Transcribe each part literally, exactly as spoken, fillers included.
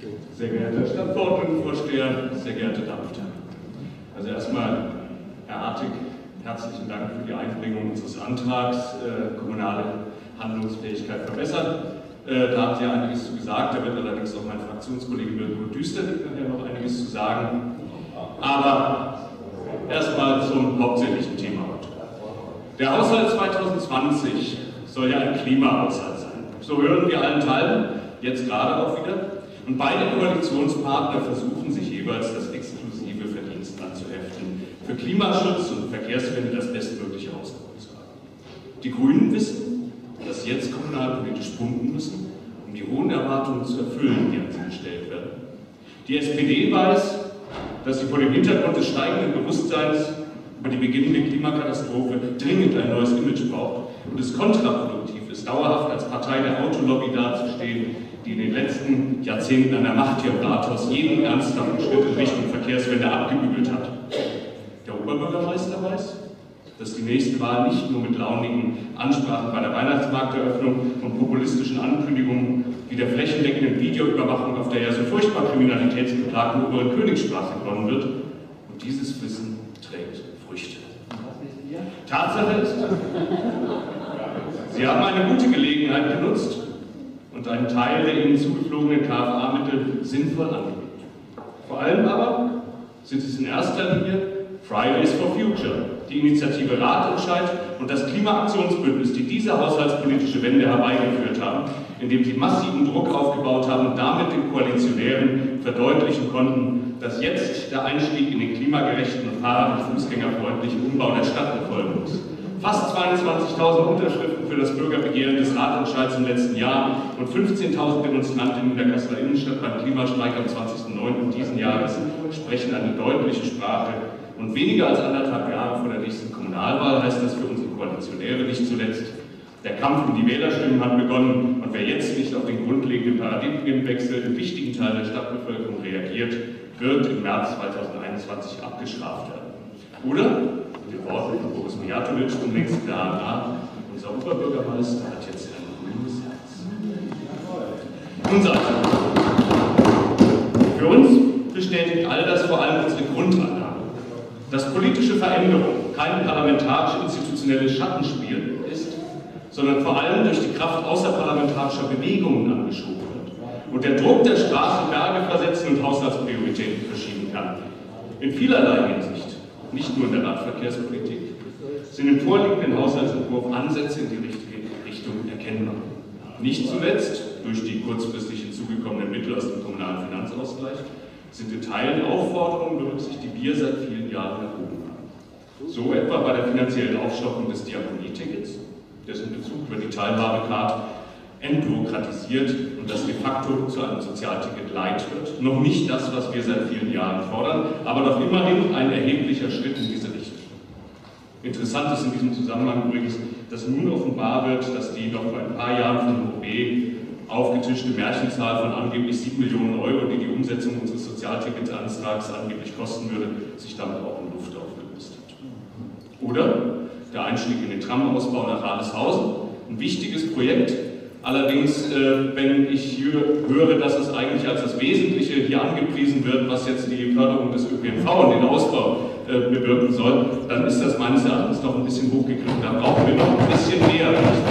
Sehr geehrter Stadtverordnetenvorsteher, sehr geehrte Damen und Herren. Also erstmal, Herr Artig, herzlichen Dank für die Einbringung unseres Antrags, äh, kommunale Handlungsfähigkeit verbessern. Äh, da haben Sie einiges zu gesagt, da wird allerdings auch mein Fraktionskollege Mirko Düsterdick nachher noch einiges zu sagen. Aber erstmal zum hauptsächlichen Thema heute. Der Haushalt zwanzig zwanzig soll ja ein Klimahaushalt sein. So hören wir allenthalben, jetzt gerade auch wieder. Und beide Koalitionspartner versuchen sich jeweils das exklusive Verdienst anzuheften, für Klimaschutz und Verkehrswende das bestmögliche rausgeholt zu haben. Die Grünen wissen, dass sie jetzt kommunalpolitisch pumpen müssen, um die hohen Erwartungen zu erfüllen, die an sie gestellt werden. Die S P D weiß, dass sie vor dem Hintergrund des steigenden Bewusstseins über die beginnende Klimakatastrophe dringend ein neues Image braucht und es kontraproduktiv ist, dauerhaft als Partei der Autolobby dazustehen, die in den letzten Jahrzehnten an der Macht hier im Rathaus jeden ernsthaften Schritt in Richtung Verkehrswende abgebügelt hat. Der Oberbürgermeister weiß, dass die nächste Wahl nicht nur mit launigen Ansprachen bei der Weihnachtsmarkteröffnung und populistischen Ankündigungen wie der flächendeckenden Videoüberwachung auf der ja so furchtbar kriminalitätsgeplagten Oberen Königsstraße gewonnen wird. Und dieses Wissen trägt Früchte. Tatsache ist, Sie haben eine gute Gelegenheit genutzt und einen Teil der ihnen zugeflogenen K F A-Mittel sinnvoll angelegt. Vor allem aber sind es in erster Linie Fridays for Future, die Initiative Ratentscheid und das Klimaaktionsbündnis, die diese haushaltspolitische Wende herbeigeführt haben, indem sie massiven Druck aufgebaut haben und damit den Koalitionären verdeutlichen konnten, dass jetzt der Einstieg in den klimagerechten und fahrrad- und fußgängerfreundlichen Umbau der Stadt erfolgen muss. Fast zweiundzwanzigtausend Unterschriften für das Bürgerbegehren des Ratentscheids im letzten Jahr und fünfzehntausend Demonstrantinnen in der Kasseler Innenstadt beim Klimastreik am zwanzigsten neunten diesen Jahres sprechen eine deutliche Sprache. Und weniger als anderthalb Jahre vor der nächsten Kommunalwahl heißt das für unsere Koalitionäre nicht zuletzt: Der Kampf um die Wählerstimmen hat begonnen und wer jetzt nicht auf den grundlegenden Paradigmenwechsel im wichtigen Teil der Stadtbevölkerung reagiert, wird im März zweitausendeinundzwanzig abgestraft werden. Oder, mit den Worten von Boris Mijatovic vom nächsten H N A, unser Oberbürgermeister hat jetzt ein grünes Herz. Nun sagt er, für uns bestätigt all das vor allem unsere Grundannahme, dass politische Veränderung kein parlamentarisch-institutionelles Schattenspiel ist, sondern vor allem durch die Kraft außerparlamentarischer Bewegungen angeschoben wird und der Druck der Straße Berge versetzen und Haushaltsprioritäten verschieben kann. In vielerlei Hinsicht, nicht nur in der Radverkehrspolitik, sind im vorliegenden Haushaltsentwurf Ansätze in die richtige Richtung erkennbar. Nicht zuletzt durch die kurzfristig hinzugekommenen Mittel aus dem kommunalen Finanzausgleich sind in Teilen Aufforderungen berücksichtigt, die wir seit vielen Jahren erhoben haben. So etwa bei der finanziellen Aufstockung des Diakonietickets, dessen Bezug über die Teilhabecard entbürokratisiert und das de facto zu einem Sozialticket Light wird. Noch nicht das, was wir seit vielen Jahren fordern, aber doch immerhin ein erheblicher Schritt in diese Richtung. Interessant ist in diesem Zusammenhang übrigens, dass nun offenbar wird, dass die noch vor ein paar Jahren von O B aufgetischte Märchenzahl von angeblich sieben Millionen Euro, die die Umsetzung unseres Sozialticketantrags angeblich kosten würde, sich damit auch in Luft aufgelöst hat. Oder der Einstieg in den Tramausbau nach Radeshausen, ein wichtiges Projekt. Allerdings, äh, wenn ich höre, dass es eigentlich als das Wesentliche hier angepriesen wird, was jetzt die Förderung des Ö P N V und den Ausbau äh, bewirken soll, dann ist das meines Erachtens doch ein bisschen hochgegriffen. Da brauchen wir noch ein bisschen mehr.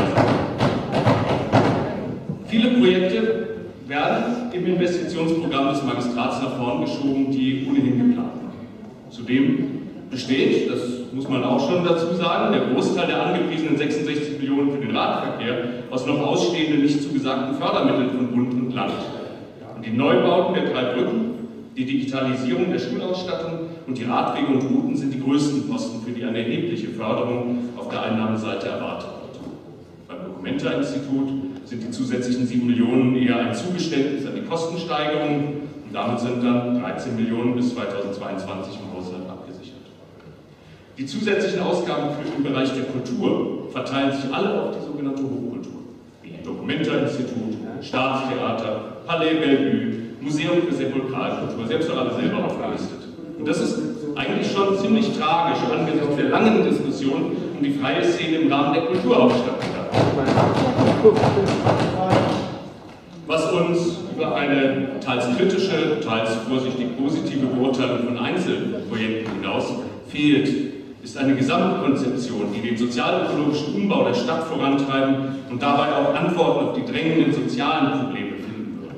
Viele Projekte werden im Investitionsprogramm des Magistrats nach vorn geschoben, die ohnehin geplant waren. Zudem besteht, das muss man auch schon dazu sagen, der Großteil der angepriesenen sechsundsechzig Millionen für den Radverkehr aus noch ausstehenden, nicht zugesagten Fördermitteln von Bund und Land. Und die Neubauten der drei Brücken, die Digitalisierung der Schulausstattung und die Radwege und Routen sind die größten Posten, für die eine erhebliche Förderung auf der Einnahmenseite erwartet wird. Beim Documenta-Institut sind die zusätzlichen sieben Millionen eher ein Zugeständnis an die Kostensteigerung und damit sind dann dreizehn Millionen bis zweitausendzweiundzwanzig im Haushalt abgesichert. Die zusätzlichen Ausgaben für den Bereich der Kultur verteilen sich alle auf die sogenannte Hochkultur, wie Documenta-Institut, Staatstheater, Palais Bellevue, Museum für Sepulkralkultur, selbst noch alle selber aufgelistet. Und das ist eigentlich schon ziemlich tragisch angesichts der langen Diskussion um die freie Szene im Rahmen der Kulturhauptstadt. Was uns über eine teils kritische, teils vorsichtig positive Beurteilung von Einzelprojekten hinaus fehlt, ist eine Gesamtkonzeption, die den sozialökologischen Umbau der Stadt vorantreiben und dabei auch Antworten auf die drängenden sozialen Probleme finden würde.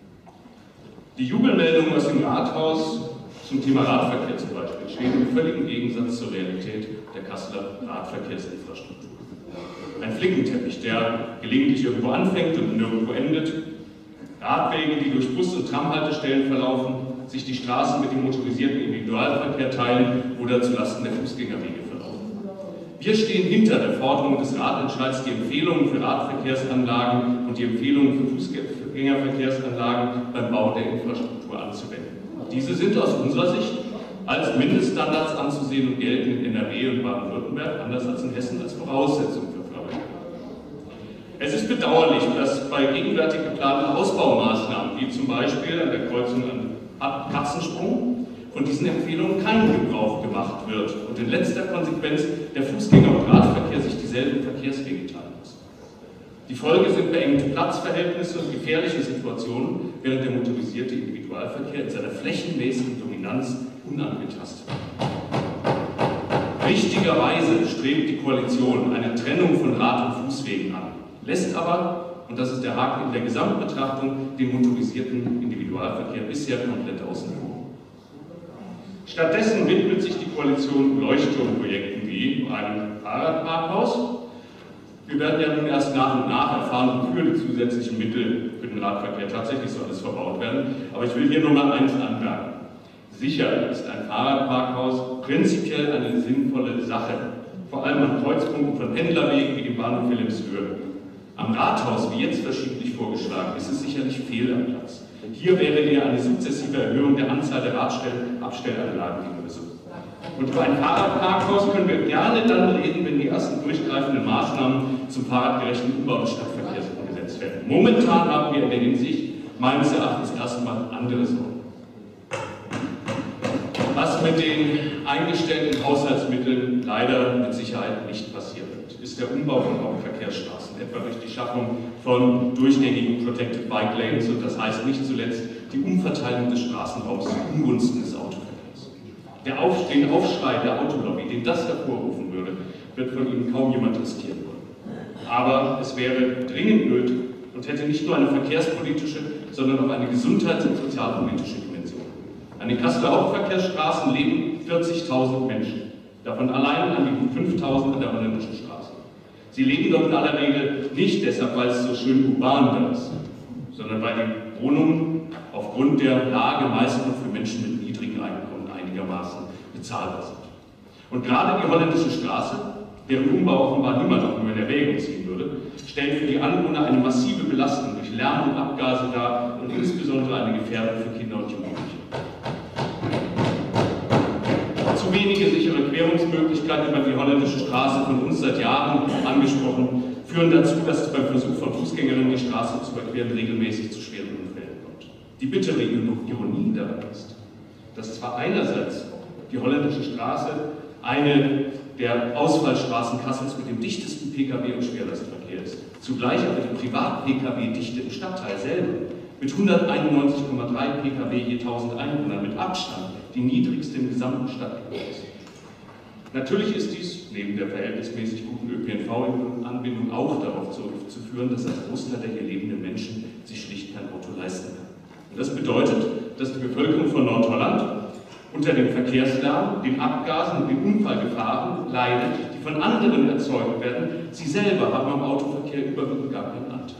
Die Jubelmeldungen aus dem Rathaus zum Thema Radverkehr zum Beispiel stehen im völligen Gegensatz zur Realität der Kasseler Radverkehrsinfrastruktur. Ein Flickenteppich, der gelegentlich irgendwo anfängt und nirgendwo endet, Radwege, die durch Bus- und Tramhaltestellen verlaufen, sich die Straßen mit dem motorisierten Individualverkehr teilen oder zulasten der Fußgängerwege verlaufen. Wir stehen hinter der Forderung des Ratentscheids, die Empfehlungen für Radverkehrsanlagen und die Empfehlungen für Fußgängerverkehrsanlagen beim Bau der Infrastruktur anzuwenden. Diese sind aus unserer Sicht als Mindeststandards anzusehen und gelten in N R W und Baden-Württemberg, anders als in Hessen, als Voraussetzung für Förderung. Es ist bedauerlich, dass bei gegenwärtig geplanten Ausbaumaßnahmen, wie zum Beispiel an der Kreuzung an Katzensprung, von diesen Empfehlungen kein Gebrauch gemacht wird und in letzter Konsequenz der Fußgänger- und Radverkehr sich dieselben Verkehrswege teilen muss. Die Folge sind beengte Platzverhältnisse und gefährliche Situationen, während der motorisierte Individualverkehr in seiner flächenmäßigen Dominanz unangetastet wird. Richtigerweise strebt die Koalition eine Trennung von Rad- und Fußwegen an, lässt aber, und das ist der Haken in der Gesamtbetrachtung, den motorisierten Individualverkehr bisher komplett außen vor. Stattdessen widmet sich die Koalition Leuchtturmprojekten wie einem Fahrradparkhaus. Wir werden ja nun erst nach und nach erfahren, wofür die zusätzlichen Mittel für den Radverkehr tatsächlich so alles verbaut werden. Aber ich will hier nur mal eins anmerken. Sicher ist ein Fahrradparkhaus prinzipiell eine sinnvolle Sache, vor allem an Kreuzpunkten von Pendlerwegen wie dem Bahnhof Wilhelmshöhe. Am Rathaus, wie jetzt verschiedentlich vorgeschlagen, ist es sicherlich fehl am Platz. Hier wäre eher eine sukzessive Erhöhung der Anzahl der Radabstellanlagen die Lösung. Und über ein Fahrradparkhaus können wir gerne dann reden, wenn die ersten durchgreifenden Maßnahmen zum fahrradgerechten Umbau des Stadtverkehrs umgesetzt werden. Momentan haben wir in der Hinsicht meines Erachtens erstmal andere Sorgen. Was mit den eingestellten Haushaltsmitteln leider mit Sicherheit nicht passieren wird, ist der Umbau von Hauptverkehrsstraßen, etwa durch die Schaffung von durchgängigen Protected Bike Lanes und das heißt nicht zuletzt die Umverteilung des Straßenraums zugunsten des Autoverkehrs. Der Auf, den Aufschrei der Autolobby, den das hervorrufen würde, wird von Ihnen kaum jemand riskieren wollen. Aber es wäre dringend nötig und hätte nicht nur eine verkehrspolitische, sondern auch eine gesundheits- und sozialpolitische Dimension. An den Kasseler Hauptverkehrsstraßen leben vierzigtausend Menschen, davon allein an die fünftausend an der Holländischen Straße. Sie leben dort in aller Regel nicht deshalb, weil es so schön urban da ist, sondern weil die Wohnungen aufgrund der Lage meist nur für Menschen mit niedrigen Einkommen einigermaßen bezahlbar sind. Und gerade die Holländische Straße, deren Umbau offenbar niemand auch nur in Erwägung ziehen würde, stellt für die Anwohner eine massive Belastung durch Lärm und Abgase dar und insbesondere eine Gefährdung für Kinder und Jugendliche. Zu wenige sichere Querungsmöglichkeiten über die Holländische Straße, von uns seit Jahren angesprochen, führen dazu, dass es beim Versuch von Fußgängerinnen die Straße zu überqueren regelmäßig zu schweren Unfällen kommt. Die bittere Ironie daran ist, dass zwar einerseits die Holländische Straße eine der Ausfallstraßen Kassels mit dem dichtesten Pkw- und Schwerlastverkehr ist, zugleich aber die Privat-P K W-Dichte im Stadtteil selber mit hunderteinundneunzig Komma drei Pkw je tausend Einwohnern mit Abstand die niedrigste im gesamten Stadtgebiet ist. Natürlich ist dies neben der verhältnismäßig guten Ö P N V-Anbindung auch darauf zurückzuführen, dass ein Großteil der hier lebenden Menschen sich schlicht kein Auto leisten kann. Und das bedeutet, dass die Bevölkerung von Nordholland unter dem Verkehrslärm, den Abgasen und den Unfallgefahren leidet, die von anderen erzeugt werden. Sie selber haben am Autoverkehr überwiegend gar keinen Anteil.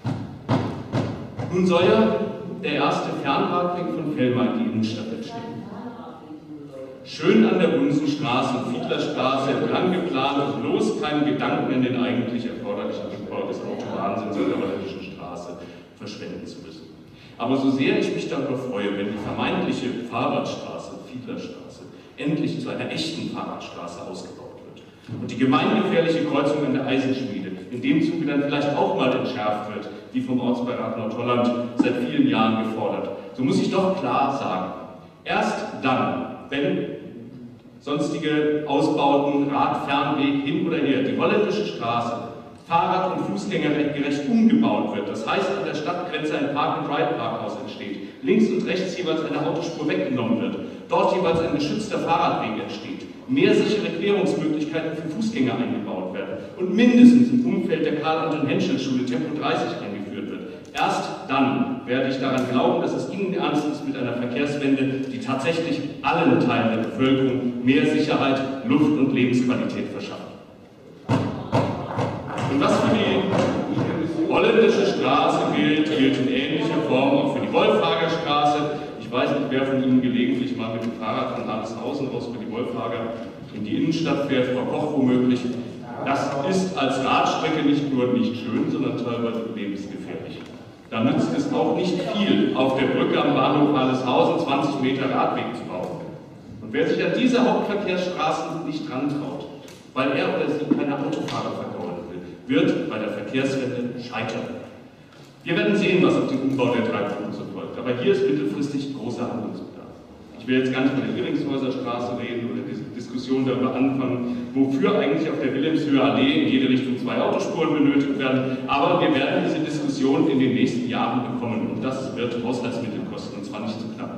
Nun soll ja der erste Fernradweg von Velma in die Innenstadt entstehen. Schön an der Bunsenstraße und Fiedlerstraße entlang geplant und bloß keinen Gedanken an den eigentlich erforderlichen Rückbau des Autobahnsinns an der Holländischen Straße verschwenden zu müssen. Aber so sehr ich mich darüber freue, wenn die vermeintliche Fahrradstraße, Fiedlerstraße, endlich zu einer echten Fahrradstraße ausgebaut wird und die gemeingefährliche Kreuzung an der Eisenschmiede in dem Zuge dann vielleicht auch mal entschärft wird, wie vom Ortsbeirat Nordholland seit vielen Jahren gefordert, so muss ich doch klar sagen, erst dann, wenn sonstige Ausbauten, Radfernweg hin oder her, die Holländische Straße Fahrrad- und Fußgängergerecht umgebaut wird. Das heißt, an der Stadtgrenze ein Park-and-Ride-Parkhaus entsteht, links und rechts jeweils eine Autospur weggenommen wird, dort jeweils ein geschützter Fahrradweg entsteht, mehr sichere Querungsmöglichkeiten für Fußgänger eingebaut werden und mindestens im Umfeld der Karl-Anton-Henschel-Schule Tempo dreißig eingeführt wird. Erst dann werde ich daran glauben, dass es Ihnen ernst ist mit einer Verkehrswende, die tatsächlich allen Teilen der Bevölkerung mehr Sicherheit, Luft und Lebensqualität verschafft. Und was für die holländische Straße gilt, gilt in ähnlicher Form auch für die Wolfhager Straße. Ich weiß nicht, wer von Ihnen gelegentlich mal mit dem Fahrrad von Harleshausen raus für die Wolfhager in die Innenstadt fährt, Frau Koch womöglich. Das ist als Radstrecke nicht nur nicht schön, sondern teilweise lebensgefährlich. Da nützt es auch nicht viel, auf der Brücke am Bahnhof Harleshausen zwanzig Meter Radweg zu bauen. Und wer sich an diese Hauptverkehrsstraßen nicht rantraut, weil er oder sie keine Autofahrer vergaulen will, wird bei der Verkehrswende scheitern. Wir werden sehen, was auf den Umbau der drei Punkte so folgt. Aber hier ist mittelfristig großer Handlungsbedarf. Ich will jetzt gar nicht von der Irringshäuser Straße reden oder diese Diskussion darüber anfangen, wofür eigentlich auf der Wilhelmshöher Allee in jede Richtung zwei Autospuren benötigt werden. Aber wir werden diese Diskussion in den nächsten Jahren bekommen und das wird Haushaltsmittel kosten, und zwar nicht zu knapp.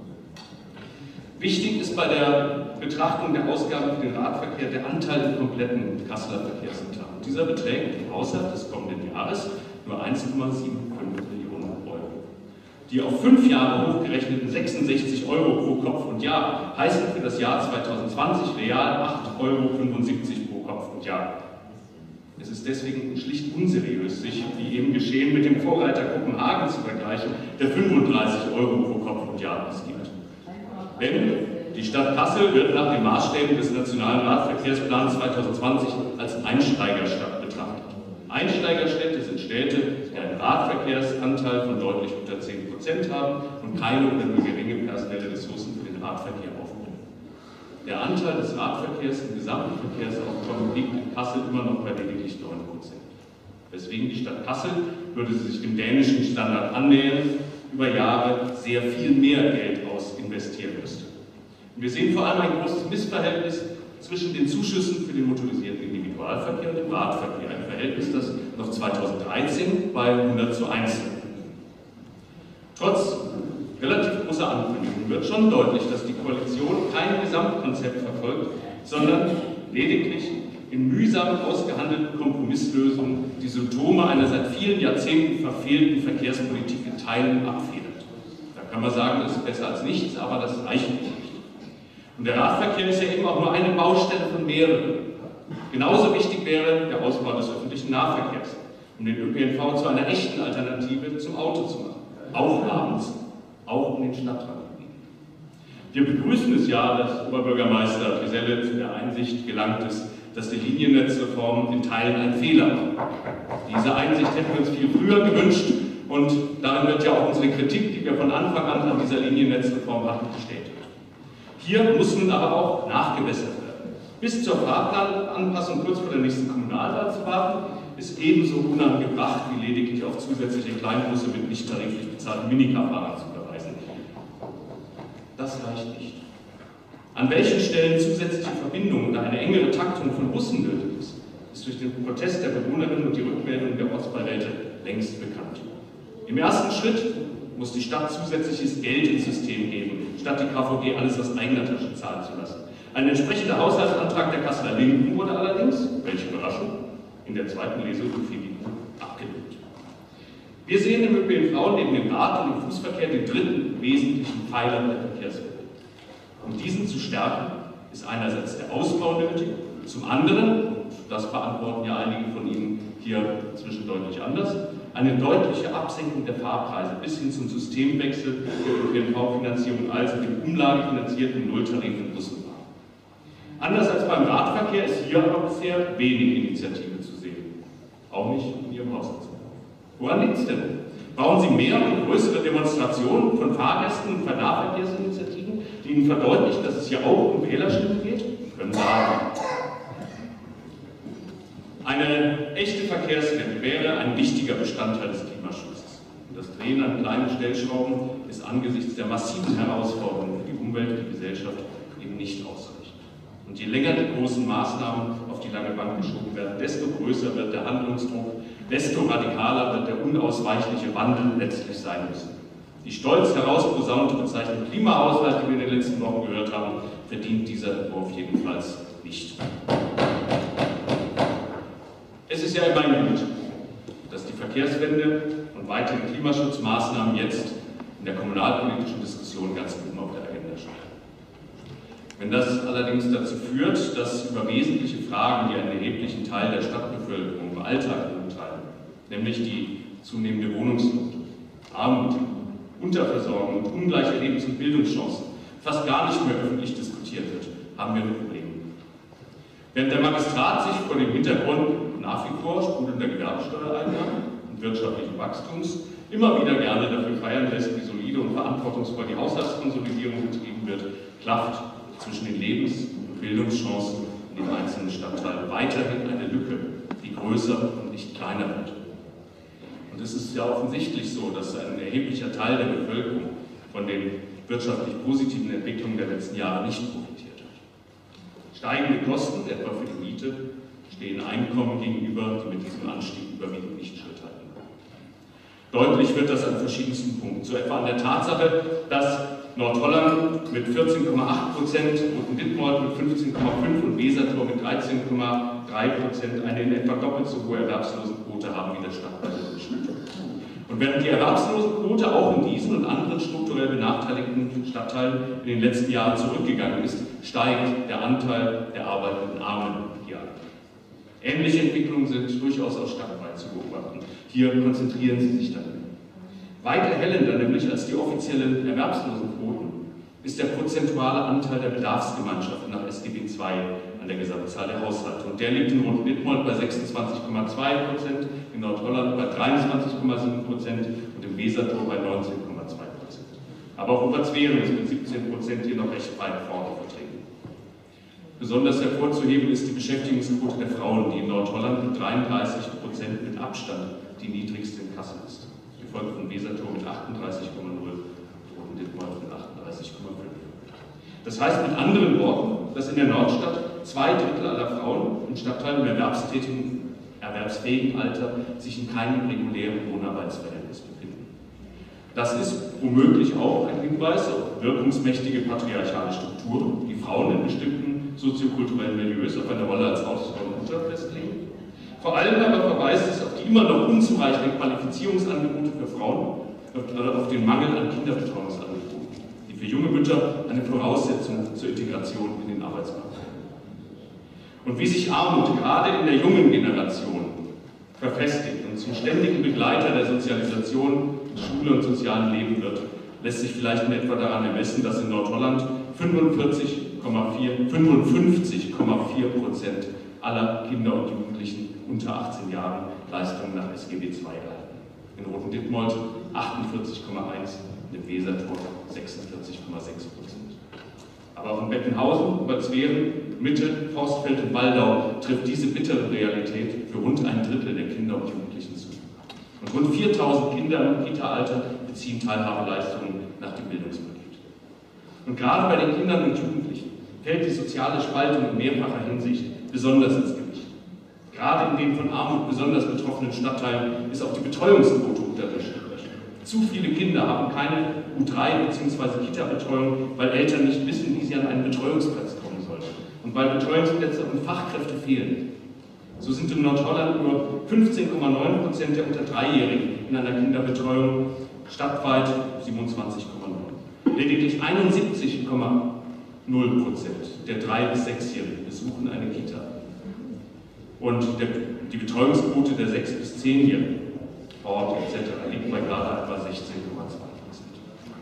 Wichtig ist bei der Betrachtung der Ausgaben für den Radverkehr der Anteil im kompletten Kasseler Verkehrsetat. Und dieser beträgt im Haushalt des kommenden Jahres nur eins Komma fünfundsiebzig Millionen Euro. Die auf fünf Jahre hochgerechneten sechsundsechzig Euro pro Kopf und Jahr heißen für das Jahr zweitausendzwanzig real acht Komma fünfundsiebzig Euro pro Kopf und Jahr. Es ist deswegen schlicht unseriös, sich, wie eben geschehen, mit dem Vorreiter Kopenhagen zu vergleichen, der fünfunddreißig Euro pro Kopf und Jahr ausgibt. Denn die Stadt Kassel wird nach den Maßstäben des Nationalen Radverkehrsplans zweitausendzwanzig als Einsteigerstadt betrachtet. Einsteigerstädte sind Städte, die einen Radverkehrsanteil von deutlich unter zehn Prozent haben und keine oder nur geringe personelle Ressourcen für den Radverkehr aufbringen. Der Anteil des Radverkehrs im gesamten Verkehrsaufkommen liegt in Kassel immer noch bei lediglich neun Prozent. Weswegen die Stadt Kassel, würde sie sich dem dänischen Standard annähern, über Jahre sehr viel mehr Geld aus investieren müsste. Und wir sehen vor allem ein großes Missverhältnis zwischen den Zuschüssen für den motorisierten Individualverkehr und dem Radverkehr. Ein Verhältnis, das noch zweitausenddreizehn bei hundert zu eins lag. Trotz relativ großer Ankündigungen wird schon deutlich, dass die Koalition kein Gesamtkonzept verfolgt, sondern lediglich in mühsam ausgehandelten Kompromisslösungen die Symptome einer seit vielen Jahrzehnten verfehlten Verkehrspolitik in Teilen abfedert. Da kann man sagen, das ist besser als nichts, aber das reicht nicht. Und der Radverkehr ist ja eben auch nur eine Baustelle von mehreren. Genauso wichtig wäre der Ausbau des öffentlichen Nahverkehrs, um den Ö P N V zu einer echten Alternative zum Auto zu machen. Auch abends, auch in den Stadtrandgebieten. Wir begrüßen es ja, dass Oberbürgermeister Geselle zu der Einsicht gelangt ist, dass die Liniennetzreform in Teilen ein Fehler war. Diese Einsicht hätten wir uns viel früher gewünscht und darin wird ja auch unsere Kritik, die wir von Anfang an an dieser Liniennetzreform hatten, bestätigt. Hier muss nun aber auch nachgebessert werden. Bis zur Fahrplananpassung kurz vor der nächsten Kommunalwahl zu warten, ist ebenso unangebracht wie lediglich auf zusätzliche Kleinbusse mit nicht tariflich bezahlten Minicar-Fahrern zu verweisen. Das reicht nicht. An welchen Stellen zusätzliche Verbindungen oder eine engere Taktung von Bussen nötig ist, ist durch den Protest der Bewohnerinnen und die Rückmeldung der Ortsbeiräte längst bekannt. Im ersten Schritt muss die Stadt zusätzliches Geld ins System geben, statt die K V G alles aus eigener Tasche zahlen zu lassen. Ein entsprechender Haushaltsantrag der Kasseler Linken wurde allerdings, welche Überraschung, in der zweiten Lesung durch die Linken abgelehnt. Wir sehen im Ö P N V neben dem Rad- und dem Fußverkehr den dritten wesentlichen Pfeiler der Verkehrswende. Um diesen zu stärken, ist einerseits der Ausbau nötig, zum anderen, und das beantworten ja einige von Ihnen hier inzwischen deutlich anders, eine deutliche Absenkung der Fahrpreise bis hin zum Systemwechsel der Ö P N V-Finanzierung, also dem umlagefinanzierten Nulltarif in Bus und Bahn. Anders als beim Radverkehr ist hier aber bisher wenig Initiative zu sehen, auch nicht in Ihrem Haushaltsplan. Woran liegt es denn? Brauchen Sie mehr und größere Demonstrationen von Fahrgästen und Nahverkehrsinitiativen, die Ihnen verdeutlichen, dass es hier auch um Wählerstimmen geht? Können sagen. Eine echte Verkehrswende wäre ein wichtiger Bestandteil des Klimaschutzes. Das Drehen an kleinen Stellschrauben ist angesichts der massiven Herausforderungen für die Umwelt und die Gesellschaft eben nicht ausreichend. Und je länger die großen Maßnahmen auf die lange Bank geschoben werden, desto größer wird der Handlungsdruck, desto radikaler wird der unausweichliche Wandel letztlich sein müssen. Die stolz herausposaunte Bezeichnung Klimahaushalt, die wir in den letzten Wochen gehört haben, verdient dieser Entwurf jedenfalls nicht. Es ist ja immerhin gut, dass die Verkehrswende und weitere Klimaschutzmaßnahmen jetzt in der kommunalpolitischen Diskussion ganz oben auf der Agenda stehen. Wenn das allerdings dazu führt, dass über wesentliche Fragen, die einen erheblichen Teil der Stadtbevölkerung im Alltag umtreiben, nämlich die zunehmende Wohnungsnot, Armut, Unterversorgung und ungleiche Lebens- und Bildungschancen, fast gar nicht mehr öffentlich diskutiert wird, haben wir ein Problem. Während der Magistrat sich vor dem Hintergrund nach wie vor sprudelnder Gewerbesteuereinnahmen und wirtschaftlichen Wachstums immer wieder gerne dafür feiern lässt, wie solide und verantwortungsvoll die Haushaltskonsolidierung betrieben wird, klafft zwischen den Lebens- und Bildungschancen in den einzelnen Stadtteilen weiterhin eine Lücke, die größer und nicht kleiner wird. Und es ist ja offensichtlich so, dass ein erheblicher Teil der Bevölkerung von den wirtschaftlich positiven Entwicklungen der letzten Jahre nicht profitiert hat. Steigende Kosten, etwa für die Miete, stehen Einkommen gegenüber, die mit diesem Anstieg überwiegend nicht Schritt halten. Deutlich wird das an verschiedensten Punkten, so etwa an der Tatsache, dass Nordholland mit vierzehn Komma acht Prozent, Roten-Dittmold mit fünfzehn Komma fünf und Wesertor mit dreizehn Komma drei Prozent eine in etwa doppelt so hohe Erwerbslosenquote haben wie der Stadtteil im Schnitt. Und während die Erwerbslosenquote auch in diesen und anderen strukturell benachteiligten Stadtteilen in den letzten Jahren zurückgegangen ist, steigt der Anteil der arbeitenden Armen hier an. Ähnliche Entwicklungen sind durchaus auch stadtweit zu beobachten. Hier konzentrieren sie sich dann. Weit erhellender nämlich als die offiziellen Erwerbslosenquoten ist der prozentuale Anteil der Bedarfsgemeinschaften nach S G B zwei an der Gesamtzahl der Haushalte. Und der liegt in Roten-Dittmold bei sechsundzwanzig Komma zwei Prozent, in Nordholland bei dreiundzwanzig Komma sieben Prozent und im Wesertor bei neunzehn Komma zwei Prozent. Aber auch Oberzweren ist mit siebzehn Prozent hier noch recht weit vorne vertreten. Besonders hervorzuheben ist die Beschäftigungsquote der Frauen, die in Nordholland mit dreiunddreißig Prozent mit Abstand die niedrigste in Kassel ist. Gefolgt von Wesertor mit achtunddreißig Komma null und Roten-Dittmold mit achtunddreißig Komma fünf. Das heißt mit anderen Worten, dass in der Nordstadt zwei Drittel aller Frauen im Stadtteil im erwerbstätigen, erwerbsfähigen Alter sich in keinem regulären Lohnarbeitsverhältnis befinden. Das ist womöglich auch ein Hinweis auf wirkungsmächtige patriarchale Strukturen, die Frauen in bestimmten soziokulturellen Milieus auf eine Rolle als Haus- und Mutter festlegen. Vor allem aber verweist es auf die immer noch unzureichenden Qualifizierungsangebote für Frauen oder auf den Mangel an Kinderbetreuungsangeboten, die für junge Mütter eine Voraussetzung zur Integration in den Arbeitsmarkt sind. Und wie sich Armut gerade in der jungen Generation verfestigt und zum ständigen Begleiter der Sozialisation in Schule und sozialem Leben wird, lässt sich vielleicht in etwa daran ermessen, dass in Nordholland fünfundvierzig Komma vier Prozent aller Kinder und Jugendlichen unter achtzehn Jahren Leistungen nach S G B zwei erhalten. In Roten-Dittmold achtundvierzig Komma eins und im Wesertor sechsundvierzig Komma sechs Prozent. Aber auch in Bettenhausen, Oberzweren, Mitte, Forstfeld und Waldau trifft diese bittere Realität für rund ein Drittel der Kinder und Jugendlichen zu. Und rund viertausend Kinder im Kita-Alter beziehen Teilhabeleistungen nach dem Bildungspaket. Und gerade bei den Kindern und Jugendlichen fällt die soziale Spaltung in mehrfacher Hinsicht besonders ins Gewicht. Gerade in den von Armut besonders betroffenen Stadtteilen ist auch die Betreuungsquote unterdurchschnittlich. Zu viele Kinder haben keine U drei bzw. Kita-Betreuung, weil Eltern nicht wissen, wie sie an einen Betreuungsplatz kommen sollen. Und weil Betreuungsplätze und Fachkräfte fehlen. So sind in Nordholland nur fünfzehn Komma neun Prozent der unter Dreijährigen in einer Kinderbetreuung, stadtweit siebenundzwanzig Komma neun. Lediglich einundsiebzig Komma null Prozent der drei- bis sechsjährigen besuchen eine Kita. Und der, die Betreuungsquote der sechs- bis zehnjährigen, Ort et cetera liegt bei gerade etwa sechzehn Komma zwei Prozent.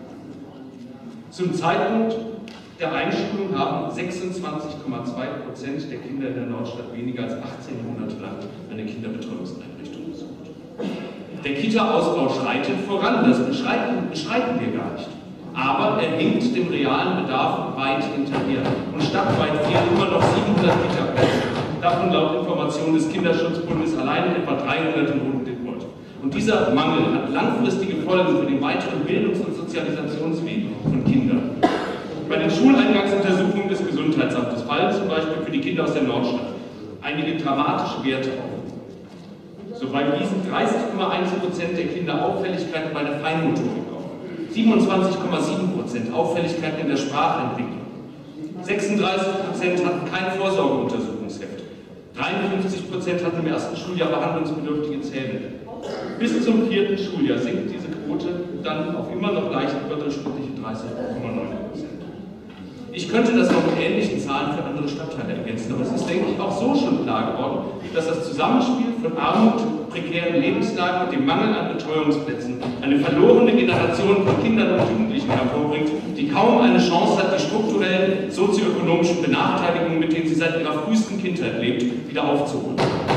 Zum Zeitpunkt der Einschulung haben sechsundzwanzig Komma zwei Prozent der Kinder in der Nordstadt weniger als achtzehn Monate lang eine Kinderbetreuungseinrichtung besucht. Der Kita-Ausbau schreitet voran, das bestreiten, bestreiten wir gar nicht. Aber er hinkt dem realen Bedarf weit hinterher. Und stadtweit fehlen immer noch siebenhundert Kita-Plätze. Davon laut Informationen des Kinderschutzbundes alleine etwa dreihundert in Roten-Dittmold. Und dieser Mangel hat langfristige Folgen für den weiteren Bildungs- und Sozialisationsweg von Kindern. Bei den Schuleingangsuntersuchungen des Gesundheitsamtes fallen zum Beispiel für die Kinder aus der Nordstadt einige dramatische Werte auf. So weisen dreißig Komma eins Prozent der Kinder Auffälligkeiten bei der Feinmotorik auf, siebenundzwanzig Komma sieben Prozent Auffälligkeiten in der Sprachentwicklung, sechsunddreißig Prozent hatten kein Vorsorgeuntersuchungsheft, dreiundfünfzig Prozent hatten im ersten Schuljahr behandlungsbedürftige Zähne. Bis zum vierten Schuljahr sinkt diese Quote dann auf immer noch leicht überdurchschnittliche dreißig Komma neun Prozent. Ich könnte das noch mit ähnlichen Zahlen für andere Stadtteile ergänzen, aber es ist, denke ich, auch so schon klar geworden, dass das Zusammenspiel von Armut, prekären Lebenslagen und dem Mangel an Betreuungsplätzen eine verlorene Generation von Kindern und Jugendlichen hervorbringt, die kaum eine Chance hat, die strukturellen sozioökonomischen Benachteiligungen, mit denen sie seit ihrer frühesten Kindheit lebt, wieder aufzuholen.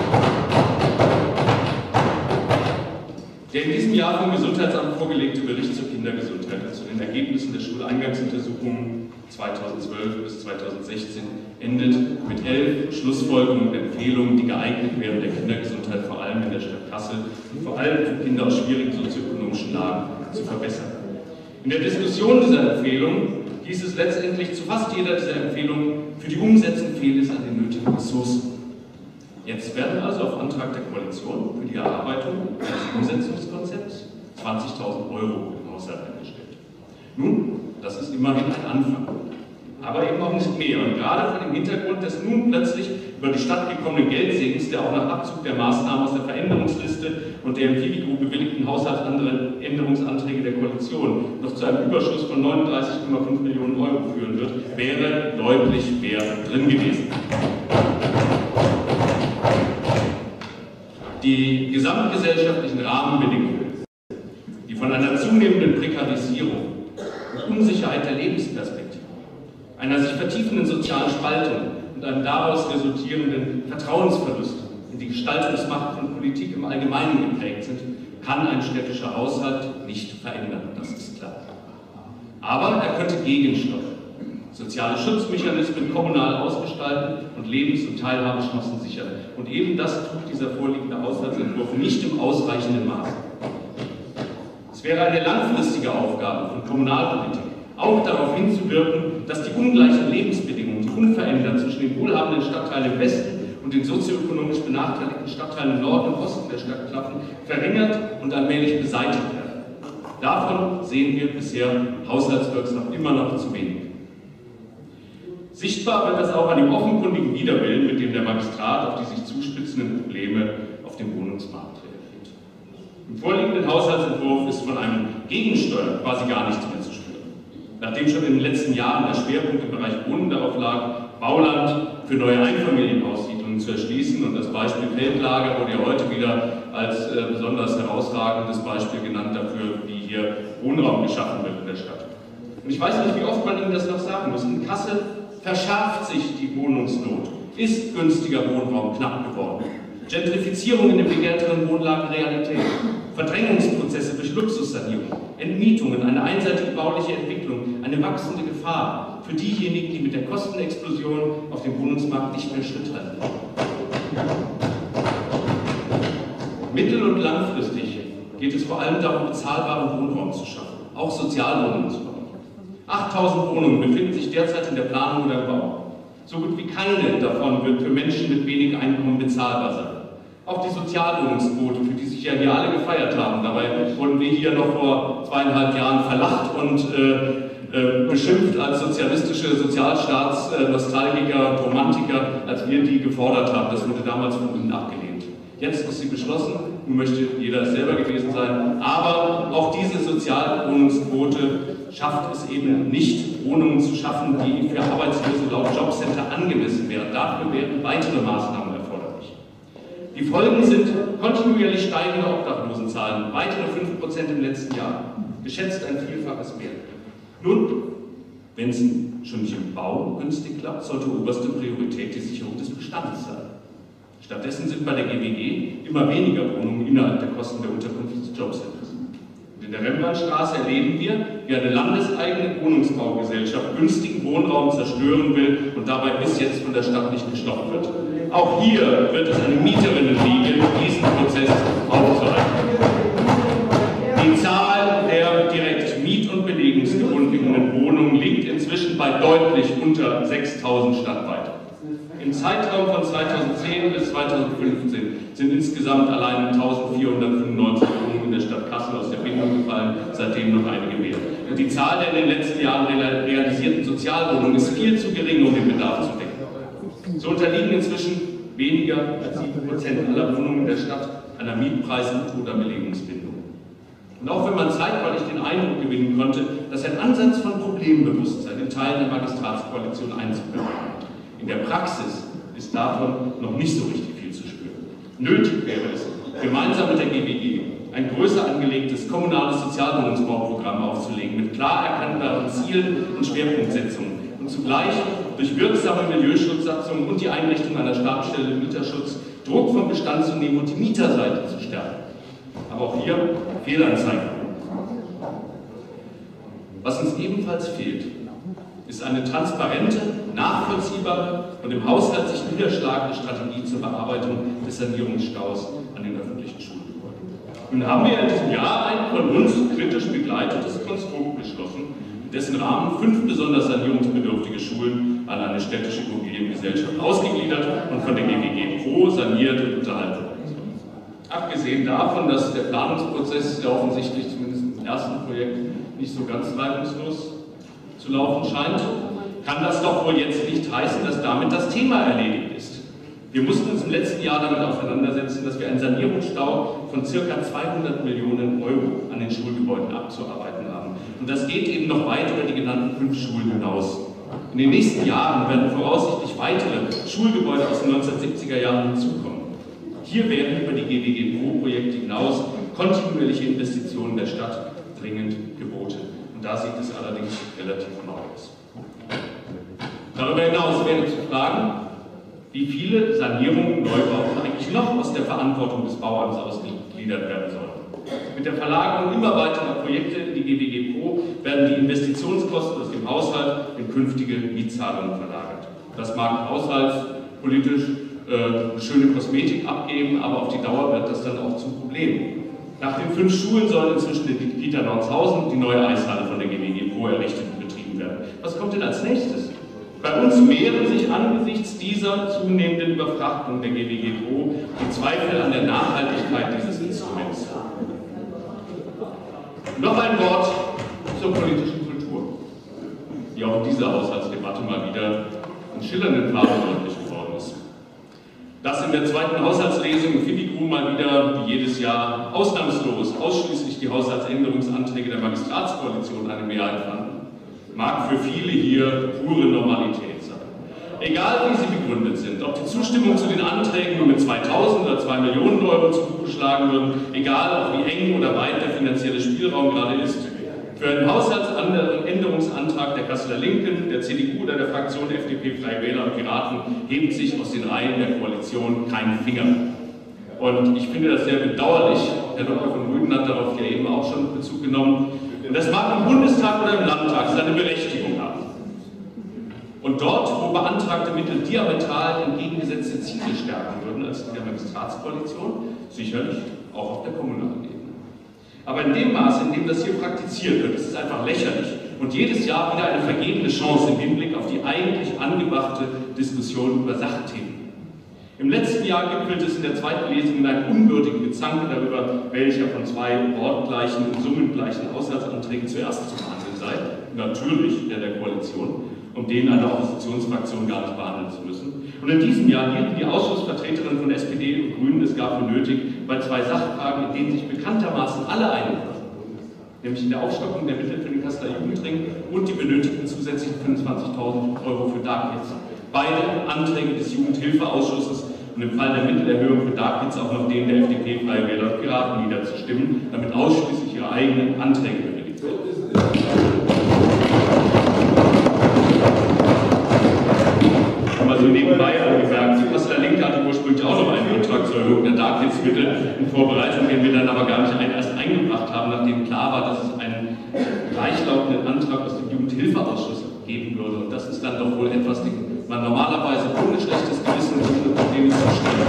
Der in diesem Jahr vom Gesundheitsamt vorgelegte Bericht zur Kindergesundheit und zu den Ergebnissen der Schuleingangsuntersuchungen zweitausendzwölf bis zweitausendsechzehn endet mit elf Schlussfolgerungen und Empfehlungen, die geeignet wären, der Kindergesundheit vor allem in der Stadt Kassel und vor allem für Kinder aus schwierigen sozioökonomischen Lagen zu verbessern. In der Diskussion dieser Empfehlungen hieß es letztendlich zu fast jeder dieser Empfehlungen, für die Umsetzung fehlt es an den nötigen Ressourcen. Jetzt werden also auf Antrag der Koalition für die Erarbeitung eines Umsetzungskonzepts zwanzigtausend Euro im Haushalt eingestellt. Nun, das ist immerhin ein Anfang, aber eben auch nicht mehr. Und gerade vor dem Hintergrund des nun plötzlich über die Stadt gekommenen Geldsegens, der auch nach Abzug der Maßnahmen aus der Veränderungsliste und der im Fibigru bewilligten Haushaltsänderungsanträge der Koalition noch zu einem Überschuss von neununddreißig Komma fünf Millionen Euro führen wird, wäre deutlich mehr drin gewesen. Die gesamtgesellschaftlichen Rahmenbedingungen, die von einer zunehmenden Prekarisierung und Unsicherheit der Lebensperspektive, einer sich vertiefenden sozialen Spaltung und einem daraus resultierenden Vertrauensverlust in die Gestaltungsmacht von Politik im Allgemeinen geprägt sind, kann ein städtischer Haushalt nicht verändern, das ist klar. Aber er könnte gegensteuern, soziale Schutzmechanismen kommunal ausgestalten und Lebens- und Teilhabechancen sichern. Und eben das tut dieser vorliegende Haushaltsentwurf nicht im ausreichenden Maße. Es wäre eine langfristige Aufgabe von Kommunalpolitik, auch darauf hinzuwirken, dass die ungleichen Lebensbedingungen, die unverändert zwischen den wohlhabenden Stadtteilen im Westen und den sozioökonomisch benachteiligten Stadtteilen im Norden und Osten der Stadt klaffen, verringert und allmählich beseitigt werden. Davon sehen wir bisher haushaltswirksam immer noch zu wenig. Sichtbar wird das auch an dem offenkundigen Widerwillen, mit dem der Magistrat auf die sich zuspitzenden Probleme auf dem Wohnungsmarkt reagiert. Im vorliegenden Haushaltsentwurf ist von einem Gegensteuer quasi gar nichts mehr zu spüren. Nachdem schon in den letzten Jahren der Schwerpunkt im Bereich Wohnen darauf lag, Bauland für neue Einfamilienhaussiedlungen zu erschließen, und das Beispiel Feldlager wurde ja heute wieder als äh, besonders herausragendes Beispiel genannt dafür, wie hier Wohnraum geschaffen wird in der Stadt. Und ich weiß nicht, wie oft man Ihnen das noch sagen muss. In Kassel verschärft sich die Wohnungsnot, ist günstiger Wohnraum knapp geworden. Gentrifizierung in den begehrteren Wohnlagen Realität, Verdrängungsprozesse durch Luxussanierung, Entmietungen, eine einseitige bauliche Entwicklung, eine wachsende Gefahr für diejenigen, die mit der Kostenexplosion auf dem Wohnungsmarkt nicht mehr Schritt halten. Mittel- und langfristig geht es vor allem darum, bezahlbaren Wohnraum zu schaffen, auch Sozialwohnungen zu bauen. achttausend Wohnungen befinden sich derzeit in der Planung oder im Bau. So gut wie keine davon wird für Menschen mit wenig Einkommen bezahlbar sein. Auch die Sozialwohnungsquote, für die sich ja hier alle gefeiert haben, dabei wurden wir hier noch vor zweieinhalb Jahren verlacht und äh, äh, beschimpft als sozialistische Sozialstaatsnostalgiker und Romantiker, als wir die gefordert haben. Das wurde damals von ihnen abgelehnt. Jetzt ist sie beschlossen, nun möchte jeder selber gewesen sein, aber auch diese Sozialwohnungsquote schafft es eben nicht, Wohnungen zu schaffen, die für Arbeitslose laut Jobcenter angemessen wären. Dafür wären weitere Maßnahmen erforderlich. Die Folgen sind kontinuierlich steigende Obdachlosenzahlen, weitere fünf Prozent im letzten Jahr, geschätzt ein Vielfaches mehr. Nun, wenn es schon nicht im Bau günstig klappt, sollte oberste Priorität die Sicherung des Bestandes sein. Stattdessen sind bei der G W G immer weniger Wohnungen innerhalb der Kosten der Unterkunft des Jobcenters. In der Rembrandtstraße erleben wir, wie eine landeseigene Wohnungsbaugesellschaft günstigen Wohnraum zerstören will und dabei bis jetzt von der Stadt nicht gestoppt wird. Auch hier wird es eine Mieterinnenlinie, diesen Prozess aufzuhalten. Die Zahl der direkt miet- und belegungsgebundenen Wohnungen liegt inzwischen bei bundesweit deutlich unter sechstausend stadtweit. Im Zeitraum von zweitausendzehn bis zweitausendfünfzehn sind insgesamt allein eintausendvierhundertfünfundneunzig Wohnungen in der Stadt Kassel aus der Bindung gefallen, seitdem noch einige mehr. Und die Zahl der in den letzten Jahren realisierten Sozialwohnungen ist viel zu gering, um den Bedarf zu decken. So unterliegen inzwischen weniger als sieben Prozent aller Wohnungen der Stadt einer Mietpreis- oder Belegungsbindung. Und auch wenn man zeitweilig den Eindruck gewinnen konnte, dass ein Ansatz von Problembewusstsein in Teilen der Magistratskoalition Einzug hat, in der Praxis ist davon noch nicht so richtig viel zu spüren. Nötig wäre es, gemeinsam mit der G W G ein größer angelegtes kommunales Sozialwohnungsbauprogramm aufzulegen, mit klar erkennbaren Zielen und Schwerpunktsetzungen und zugleich durch wirksame Milieuschutzsatzungen und die Einrichtung einer Stabsstelle Mieterschutz Druck vom Bestand zu nehmen und die Mieterseite zu stärken. Aber auch hier Fehlanzeigen. Was uns ebenfalls fehlt, ist eine transparente, nachvollziehbare und im Haushalt sich niederschlagende Strategie zur Bearbeitung des Sanierungsstaus an den öffentlichen Schulgebäuden. Nun haben wir in diesem Jahr ein von uns kritisch begleitetes Konstrukt beschlossen, in dessen Rahmen fünf besonders sanierungsbedürftige Schulen an eine städtische Immobiliengesellschaft ausgegliedert und von der G W G Pro saniert und unterhalten werden sollen. Abgesehen davon, dass der Planungsprozess, der offensichtlich zumindest im ersten Projekt nicht so ganz reibungslos zu laufen scheint, kann das doch wohl jetzt nicht heißen, dass damit das Thema erledigt ist. Wir mussten uns im letzten Jahr damit auseinandersetzen, dass wir einen Sanierungsstau von ca. zweihundert Millionen Euro an den Schulgebäuden abzuarbeiten haben. Und das geht eben noch weit über die genannten fünf Schulen hinaus. In den nächsten Jahren werden voraussichtlich weitere Schulgebäude aus den neunzehnhundertsiebziger Jahren hinzukommen. Hier werden über die G W G Pro-Projekte hinaus kontinuierliche Investitionen der Stadt dringend geboten. Und da sieht es allerdings relativ mau aus. Darüber hinaus wäre zu fragen, wie viele Sanierungen, Neubauten eigentlich noch aus der Verantwortung des Bauamts ausgegliedert werden sollen. Mit der Verlagerung immer weiterer Projekte in die G W G Pro werden die Investitionskosten aus dem Haushalt in künftige Mietzahlungen verlagert. Das mag haushaltspolitisch äh, eine schöne Kosmetik abgeben, aber auf die Dauer wird das dann auch zum Problem. Nach den fünf Schulen sollen inzwischen die Kita Nordhausen und die neue Eishalle von der G W G Pro errichtet und betrieben werden. Was kommt denn als nächstes? Bei uns mehren sich angesichts dieser zunehmenden Überfrachtung der G W G Pro die Zweifel an der Nachhaltigkeit dieses Instruments. Noch ein Wort zur politischen Kultur, die auch in dieser Haushaltsdebatte mal wieder in schillernden Farben deutlich geworden ist. Dass in der zweiten Haushaltslesung in Filigru mal wieder, wie jedes Jahr, ausnahmslos ausschließlich die Haushaltsänderungsanträge der Magistratskoalition eine Mehrheit fanden, mag für viele hier pure Normalität sein. Egal wie sie begründet sind, ob die Zustimmung zu den Anträgen nur mit zweitausend oder zwei Millionen Euro zu Buche schlagen würden, egal auch wie eng oder weit der finanzielle Spielraum gerade ist, für einen Haushaltsänderungsantrag der Kasseler Linken, der C D U oder der Fraktion F D P, Freie Wähler und Piraten hebt sich aus den Reihen der Koalition kein Finger. Und ich finde das sehr bedauerlich. Herr Doktor von Rüden hat darauf ja eben auch schon Bezug genommen. Das mag im Bundestag oder im Landtag seine Berechtigung haben. Und dort, wo beantragte Mittel diametral entgegengesetzte Ziele stärken würden als in der Magistratskoalition, sicherlich auch auf der kommunalen Ebene. Aber in dem Maße, in dem das hier praktiziert wird, ist es einfach lächerlich und jedes Jahr wieder eine vergebene Chance im Hinblick auf die eigentlich angebrachte Diskussion über Sachthemen. Im letzten Jahr gipfelte es in der zweiten Lesung in einem unwürdigen Gezanke darüber, welcher von zwei wortgleichen und summengleichen Haushaltsanträgen zuerst zu behandeln sei. Natürlich der der Koalition, um den einer Oppositionsfraktion gar nicht behandeln zu müssen. Und in diesem Jahr hielten die Ausschussvertreterinnen von S P D und Grünen es gar für nötig, bei zwei Sachfragen, in denen sich bekanntermaßen alle einig waren, nämlich in der Aufstockung der Mittel für den Kasseler Jugendring und die benötigten zusätzlichen fünfundzwanzigtausend Euro für Dark-Kids, beide Anträge des Jugendhilfeausschusses und im Fall der Mittelerhöhung für Dark-Kids auch noch denen der F D P, Freie Wähler und Piraten niederzustimmen, damit ausschließlich ihre eigenen Anträge bewilligt werden. Also nebenbei angemerkt, die Kasseler Linke hatte ursprünglich auch noch einen Antrag zur Erhöhung der Dark-Kids-Mittel in Vorbereitung, den wir dann aber gar nicht erst eingebracht haben, nachdem klar war, dass es einen gleichlautenden Antrag aus dem Jugendhilfeausschuss geben würde. Und das ist dann doch wohl etwas, den man normalerweise ohne schlechtes Gewissen ohne Probleme zustimmt.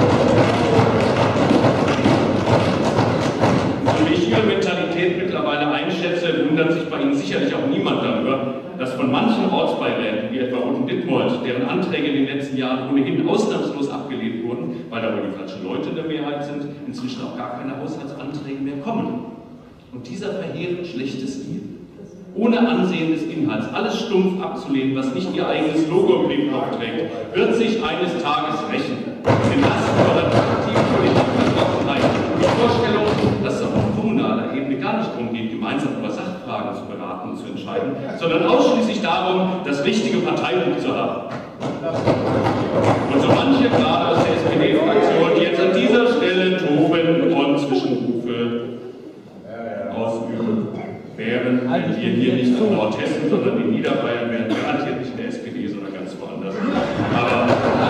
Und wie ich Ihre Mentalität mittlerweile einschätze, wundert sich bei Ihnen sicherlich auch niemand darüber, dass von manchen Ortsbeiräten, wie etwa Roten-Dittmold, deren Anträge in den letzten Jahren ohnehin ausnahmslos abgelehnt wurden, weil da wohl die falschen Leute in der Mehrheit sind, inzwischen auch gar keine Haushaltsanträge mehr kommen. Und dieser verheerend schlechte Stil, ohne Ansehen des Inhalts, alles stumpf abzulehnen, was nicht ihr eigenes Logo im Briefkopf trägt, wird sich eines Tages rächen. In Lasten eurer aktiven Politikvertrockenheit, die Vorstellung, dass es auf kommunaler Ebene gar nicht darum geht, gemeinsam über Sachfragen zu beraten und zu entscheiden, sondern ausschließlich darum, das richtige Parteibuch zu haben. Und so manche, gerade aus der S P D-Fraktion, die jetzt an dieser Stelle toben und Zwischenrufe ausüben, wären, wenn wir hier nicht in Nordhessen, sondern in Niederbayern wären, garantiert nicht in der S P D, sondern ganz woanders. Aber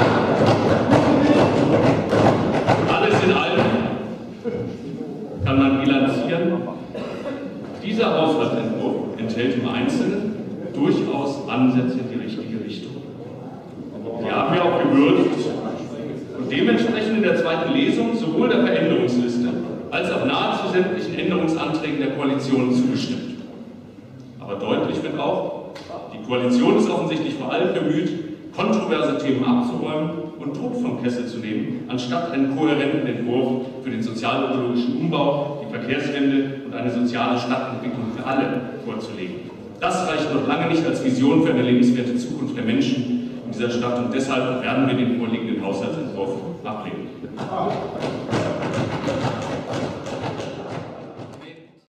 alles in allem kann man bilanzieren. Dieser Haushaltsentwurf enthält im Einzelnen durchaus Ansätze in die richtige Richtung. Wir haben ja auch gewürdigt und dementsprechend in der zweiten Lesung sowohl der Veränderungsliste als auch nahezu sämtlichen Änderungsanträgen der Koalition zugestimmt. Aber deutlich wird auch, die Koalition ist offensichtlich vor allem bemüht, kontroverse Themen abzuräumen und Druck vom Kessel zu nehmen, anstatt einen kohärenten Entwurf für den sozialökologischen Umbau, die Verkehrswende und eine soziale Stadtentwicklung für alle vorzulegen. Das reicht noch lange nicht als Vision für eine lebenswerte Zukunft der Menschen in dieser Stadt und deshalb werden wir den vorliegenden Haushaltsentwurf ablehnen.